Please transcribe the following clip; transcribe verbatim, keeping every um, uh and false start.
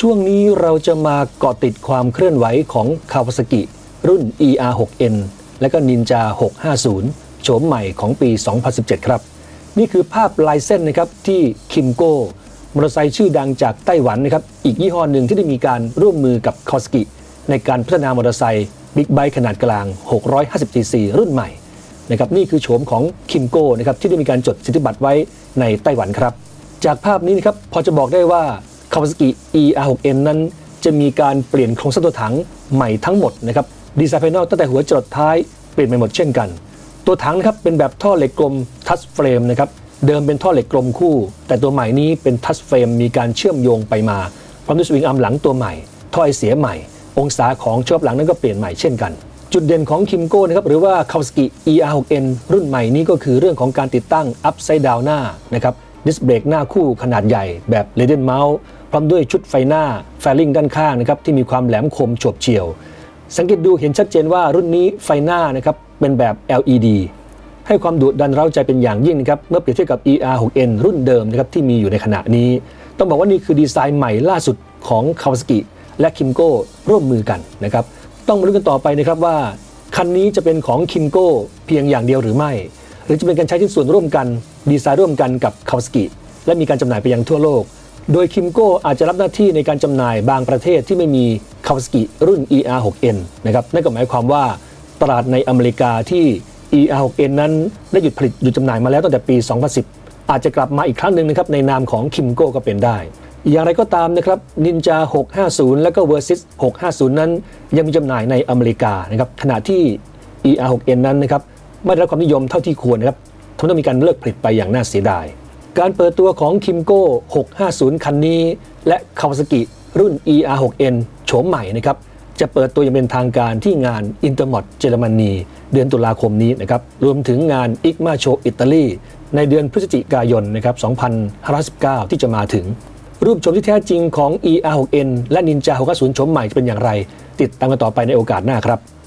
ช่วงนี้เราจะมาเกาะติดความเคลื่อนไหวของ Kawasaki รุ่น อี อาร์ ซิกซ์ เอ็น และก็ Ninja หกห้าศูนย์โฉมใหม่ของปี สองพันสิบเจ็ด ครับนี่คือภาพลายเส้นนะครับที่ Kymco มอเตอร์ไซค์ชื่อดังจากไต้หวันนะครับอีกยี่ห้อหนึ่งที่ได้มีการร่วมมือกับ Kawasaki ในการพัฒนามอเตอร์ไซค์บิ๊กไบค์ขนาดกลางหกร้อยห้าสิบซีซีรุ่นใหม่นะครับนี่คือโฉมของ Kymco นะครับที่ได้มีการจดสิทธิบัตรไว้ในไต้หวันครับจากภาพนี้นะครับพอจะบอกได้ว่า Kawasaki อี อาร์ ซิกซ์ เอ็น นั้นจะมีการเปลี่ยนโครงสร้างตัวถังใหม่ทั้งหมดนะครับดีไซน์ภายนอกตั้งแต่หัวจรดท้ายเปลี่ยนไปหมดเช่นกันตัวถังนะครับเป็นแบบท่อเหล็กกลมทัชเฟรมนะครับเดิมเป็นท่อเหล็กกลมคู่แต่ตัวใหม่นี้เป็นทัชเฟรมมีการเชื่อมโยงไปมาพร้อมด้วยสวิงอาร์มหลังตัวใหม่ท่อไอเสียใหม่องศาของช่วงหลังนั้นก็เปลี่ยนใหม่เช่นกันจุดเด่นของ Kymco นะครับหรือว่า Kawasaki อี อาร์ ซิกซ์ เอ็น รุ่นใหม่นี้ก็คือเรื่องของการติดตั้ง Upside Down หน้านะครับดิสเบรกหน้าคู่ขนาดใหญ่แบบ Leaded Mount พร้อมด้วยชุดไฟหน้าแฟลิงด้านข้างนะครับที่มีความแหลมคมโฉบเฉี่ยวสังเกตดูเห็นชัดเจนว่ารุ่นนี้ไฟหน้านะครับเป็นแบบ แอล อี ดี ให้ความดุดันเร้าใจเป็นอย่างยิ่งนะครับเมื่อเปรียบเทียบกับ อี อาร์ ซิกซ์ เอ็น รุ่นเดิมนะครับที่มีอยู่ในขณะนี้ต้องบอกว่านี่คือดีไซน์ใหม่ล่าสุดของ Kawasaki และ Kymco ร่วมมือกันนะครับต้องมาลุ้นกันต่อไปนะครับว่าคันนี้จะเป็นของ Kymco เพียงอย่างเดียวหรือไม่หรือจะเป็นการใช้ชิ้นส่วนร่วมกันดีไซน์ร่วมกันกับ Kawasaki และมีการจำหน่ายไปยังทั่วโลกโดย Kymco อาจจะรับหน้าที่ในการจำหน่ายบางประเทศที่ไม่มี Kawasaki รุ่น อี อาร์ ซิกซ์ เอ็น นะครับนั่นก็หมายความว่าตลาดในอเมริกาที่ อี อาร์ ซิกซ์ เอ็น นั้นได้หยุดผลิตหยุดจำหน่ายมาแล้วตั้งแต่ปี สองพันสิบ อาจจะกลับมาอีกครั้งหนึ่งนะครับในนามของ Kymco ก็เป็นได้อย่างไรก็ตามนะครับ Ninja หกห้าศูนย์และก็ Versys หกห้าศูนย์นั้นยังมีจำหน่ายในอเมริกานะครับขณะที่ อี อาร์ ซิกซ์ เอ็น นั้นนะครับไม่ได้รับความนิยมเท่าที่ควรนะครับทำให้ต้องมีการเลิกผลิตไปอย่างน่าเสียดายการเปิดตัวของ Kymco หกห้าศูนย์คันนี้และ Kawasaki รุ่น อี อาร์ ซิกซ์ เอ็น โฉมใหม่นะครับจะเปิดตัวอย่างเป็นทางการที่งาน Intermot เยอรมนีเดือนตุลาคมนี้นะครับรวมถึงงาน ไอ ซี เอ็ม เอ Show อิตาลีในเดือนพฤศจิกายนนะครับสองพันห้าร้อยสิบเก้าที่จะมาถึงรูปโฉมที่แท้จริงของ อี อาร์ ซิกซ์ เอ็น และ Ninja หกห้าศูนย์โฉมใหม่จะเป็นอย่างไรติดตามกันต่อไปในโอกาสหน้าครับ